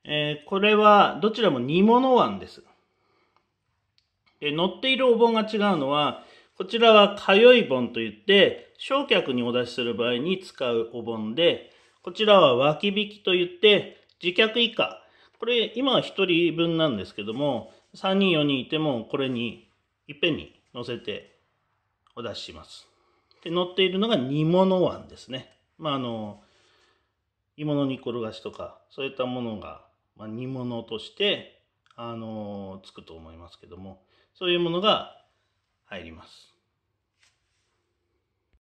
これはどちらも煮物碗です。乗っているお盆が違うのは、こちらは通い盆といって正客にお出しする場合に使うお盆で、こちらは脇引きといって自客以下、これ今は1人分なんですけども、3人4人いてもこれにいっぺんに乗せてお出しします。で、乗っているのが煮物碗ですね。煮物に転がしとかそういったものが、煮物としてつくと思いますけども、そういうものが入ります。